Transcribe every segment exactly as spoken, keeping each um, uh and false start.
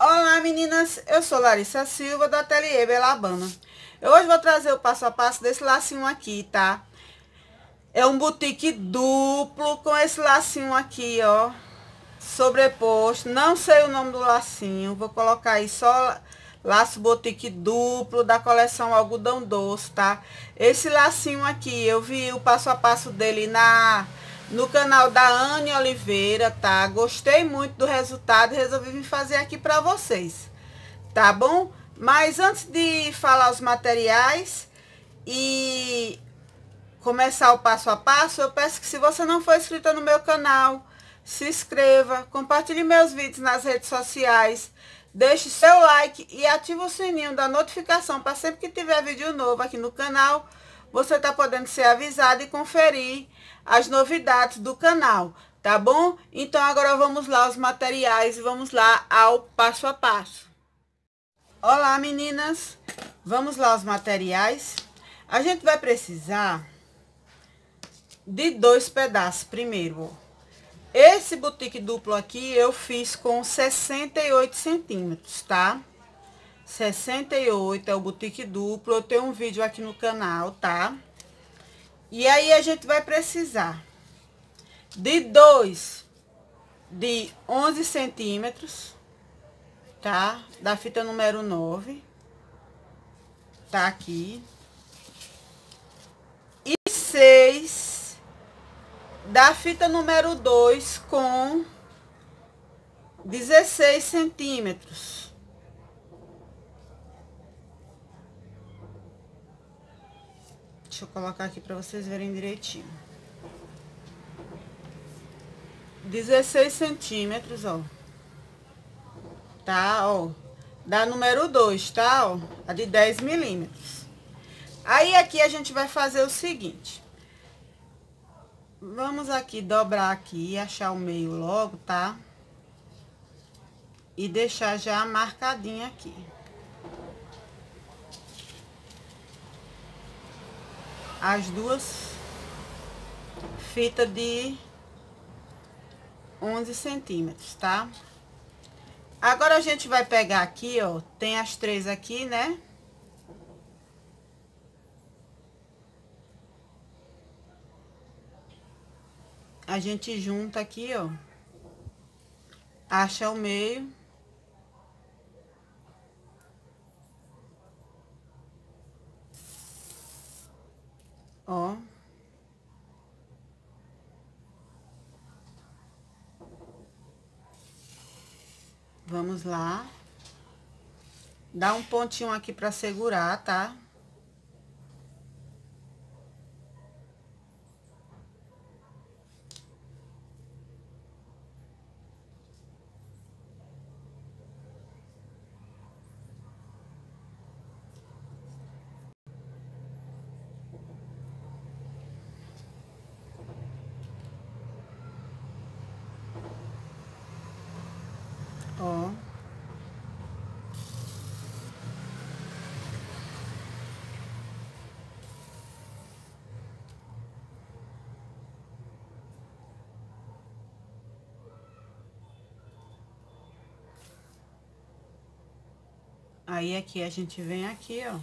Olá meninas, eu sou Larissa Silva do Ateliê Belabana. Eu hoje vou trazer o passo a passo desse lacinho aqui, tá? É um boutique duplo com esse lacinho aqui, ó, sobreposto. Não sei o nome do lacinho, vou colocar aí só laço boutique duplo da coleção Algodão Doce, tá? Esse lacinho aqui, eu vi o passo a passo dele na... no canal da Anne Oliveira, tá? Gostei muito do resultado e resolvi vir fazer aqui pra vocês, tá bom? Mas antes de falar os materiais e começar o passo a passo, eu peço que se você não for inscrito no meu canal, se inscreva, compartilhe meus vídeos nas redes sociais, deixe seu like e ative o sininho da notificação para sempre que tiver vídeo novo aqui no canal, você tá podendo ser avisado e conferir as novidades do canal, tá bom? Então agora vamos lá aos materiais e vamos lá ao passo a passo. Olá meninas, vamos lá aos materiais. A gente vai precisar de dois pedaços primeiro. Esse boutique duplo aqui eu fiz com sessenta e oito centímetros, tá? sessenta e oito é o boutique duplo, eu tenho um vídeo aqui no canal, tá? E aí a gente vai precisar de dois de onze centímetros, tá? Da fita número nove, tá aqui. E seis da fita número dois com dezesseis centímetros. Deixa eu colocar aqui para vocês verem direitinho. dezesseis centímetros, ó. Tá, ó. Da número dois, tá, ó. A de dez milímetros. Aí aqui a gente vai fazer o seguinte. Vamos aqui dobrar aqui e achar o meio logo, tá? E deixar já marcadinho aqui. As duas fitas de onze centímetros, tá? Agora a gente vai pegar aqui, ó, tem as três aqui, né? A gente junta aqui, ó, acha o meio. Ó. Vamos lá. Dá um pontinho aqui pra segurar, tá? Ó. Aí aqui a gente vem aqui, ó.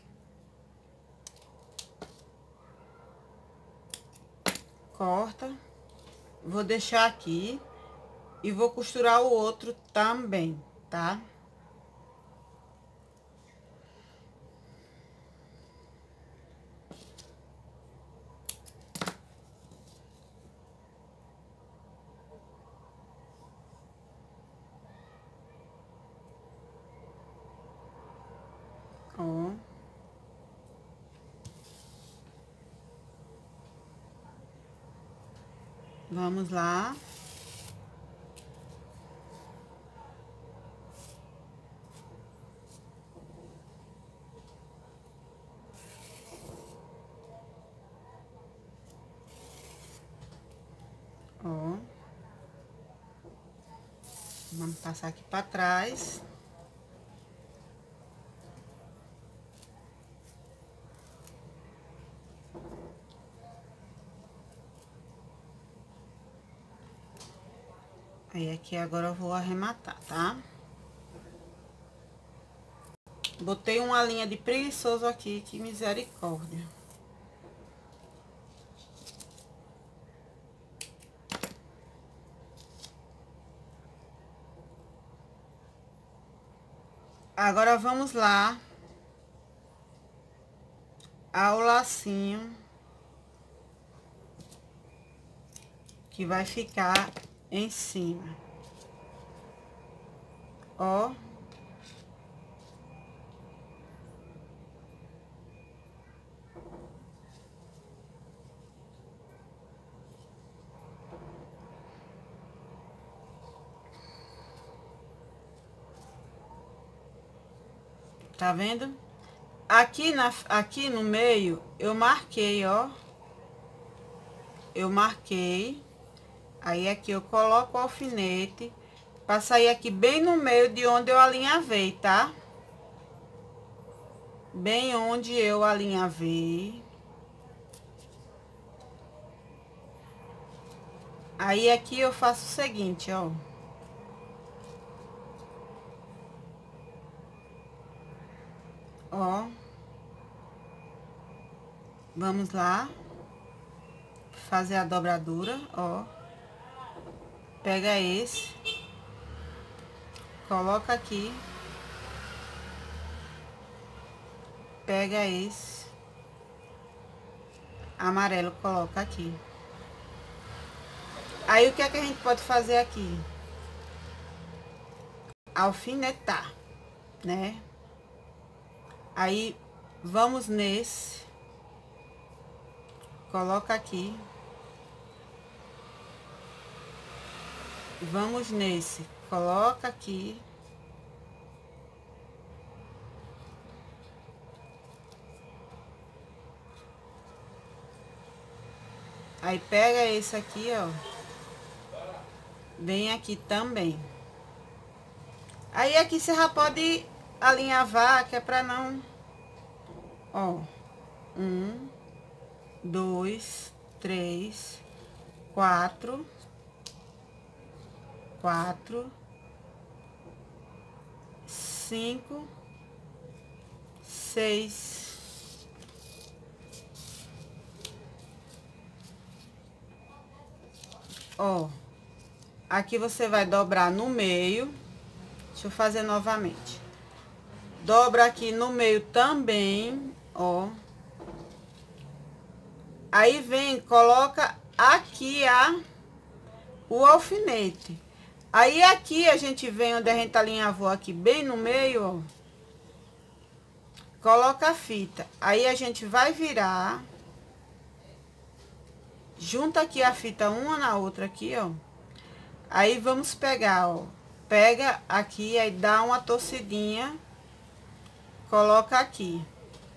Corta. Vou deixar aqui e vou costurar o outro também, tá? Ó. Vamos lá. Ó. Vamos passar aqui pra trás. Aí aqui agora eu vou arrematar, tá? Botei uma linha de preguiçoso aqui, que misericórdia. Agora vamos lá ao lacinho que vai ficar em cima. Ó. Tá vendo? Aqui, na, aqui no meio, eu marquei, ó. Eu marquei. Aí, aqui eu coloco o alfinete pra sair aqui bem no meio de onde eu alinhavei, tá? Bem onde eu alinhavei. Aí, aqui eu faço o seguinte, ó. Ó. Vamos lá. Fazer a dobradura, ó. Pega esse. Coloca aqui. Pega esse. Amarelo, coloca aqui. Aí, o que é que a gente pode fazer aqui? Alfinetar, né? Aí, vamos nesse. Coloca aqui. Vamos nesse. Coloca aqui. Aí, pega esse aqui, ó. Vem aqui também. Aí, aqui você já pode alinhavar, que é pra não... Ó. Um, dois, três, quatro... Quatro... Cinco... Seis... Ó, aqui você vai dobrar no meio. Deixa eu fazer novamente. Dobra aqui no meio também, ó. Aí vem, coloca aqui a o alfinete. Aí aqui a gente vem onde a gente alinhavou aqui bem no meio, ó. Coloca a fita. Aí a gente vai virar. Junta aqui a fita uma na outra aqui, ó. Aí vamos pegar, ó. Pega aqui, aí dá uma torcidinha. Coloca aqui.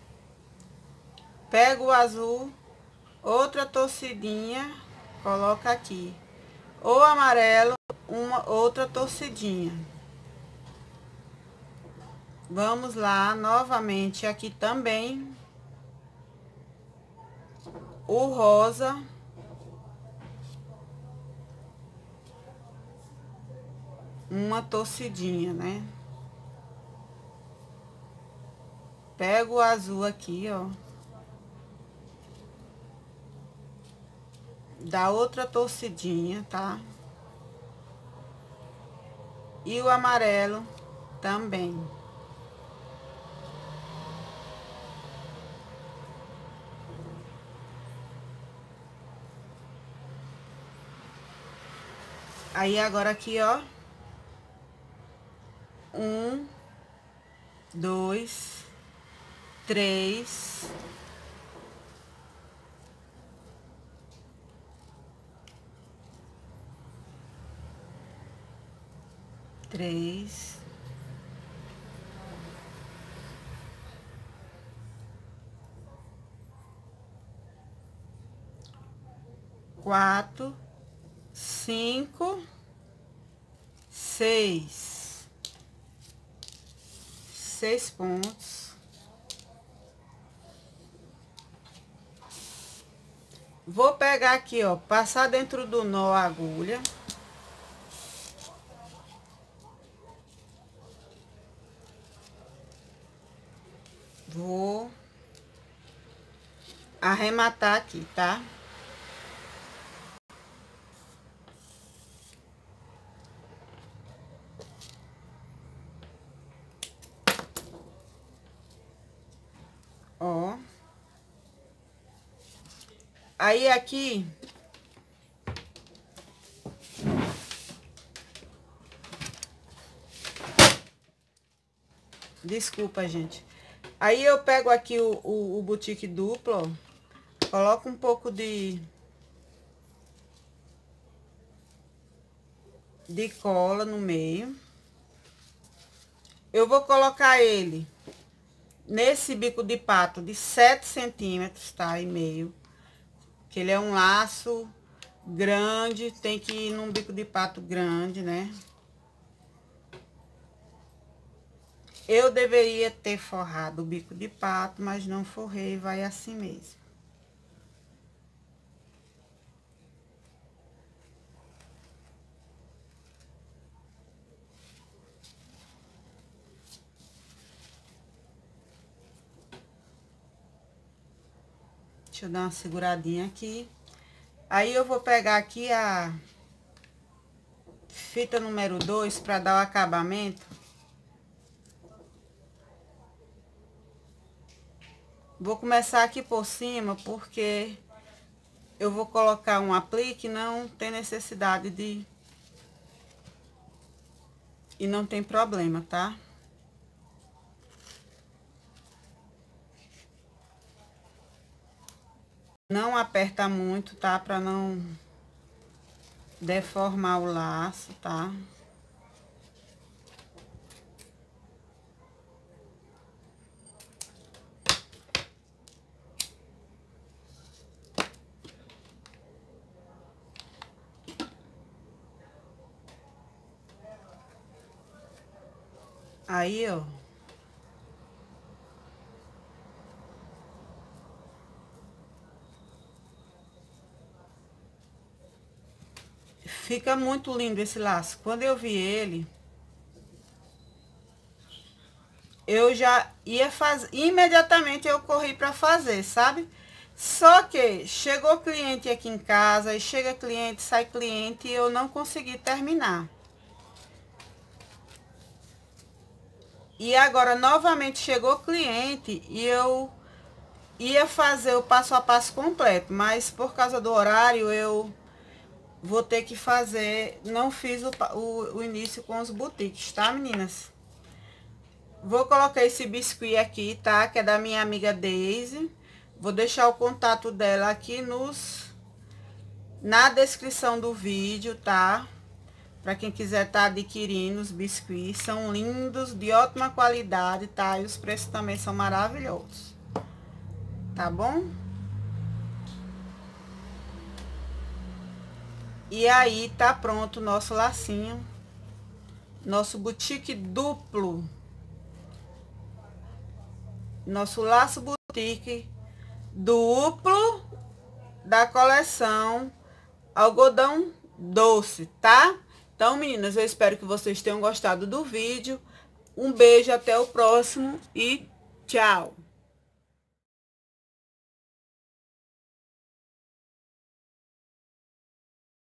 Pega o azul. Outra torcidinha. Coloca aqui. O amarelo, uma outra torcidinha. Vamos lá, novamente aqui também. O rosa. Uma torcidinha, né? Pego o azul aqui, ó. Dá outra torcidinha, tá? E o amarelo também. Aí, agora aqui, ó. Um, dois, três, três, quatro, cinco, seis. Seis pontos. Vou pegar aqui, ó, passar dentro do nó a agulha. Vou arrematar aqui, tá? Ó. Aí aqui desculpa, gente. Aí eu pego aqui o, o, o boutique duplo, ó, coloco um pouco de de cola no meio. Eu vou colocar ele nesse bico de pato de sete centímetros, tá? E meio. Que ele é um laço grande, tem que ir num bico de pato grande, né? Eu deveria ter forrado o bico de pato, mas não forrei, vai assim mesmo. Deixa eu dar uma seguradinha aqui. Aí eu vou pegar aqui a fita número dois para dar o acabamento. Vou começar aqui por cima, porque eu vou colocar um aplique, não tem necessidade de... E não tem problema, tá? Não aperta muito, tá? Pra não deformar o laço, tá? Aí, ó. Fica muito lindo esse laço. Quando eu vi ele, eu já ia fazer, imediatamente eu corri para fazer, sabe? Só que chegou cliente aqui em casa, e chega cliente, sai cliente, e eu não consegui terminar. E agora, novamente, chegou cliente, e eu ia fazer o passo a passo completo, mas por causa do horário, eu vou ter que fazer, não fiz o, o, o início com os boutiques, tá, meninas? Vou colocar esse biscuit aqui, tá? Que é da minha amiga Daisy. Vou deixar o contato dela aqui nos na descrição do vídeo, tá? Pra quem quiser tá adquirindo os biscuits. São lindos, de ótima qualidade, tá? E os preços também são maravilhosos. Tá bom? E aí, tá pronto o nosso lacinho. Nosso boutique duplo. Nosso laço boutique duplo da coleção algodão doce, tá? Então, meninas, eu espero que vocês tenham gostado do vídeo. Um beijo, até o próximo e tchau!